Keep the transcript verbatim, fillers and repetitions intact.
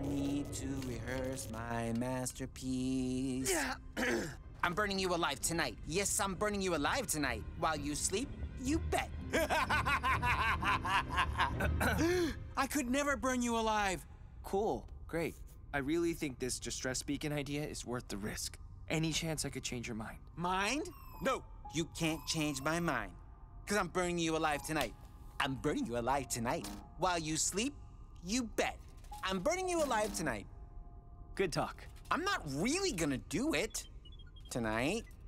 me to rehearse my masterpiece. I'm burning you alive tonight. Yes, I'm burning you alive tonight. While you sleep, you bet. I could never burn you alive. Cool, great. I really think this distress beacon idea is worth the risk. Any chance I could change your mind? Mind? No, you can't change my mind. Because I'm burning you alive tonight. I'm burning you alive tonight. While you sleep, you bet. I'm burning you alive tonight. Good talk. I'm not really gonna do it tonight.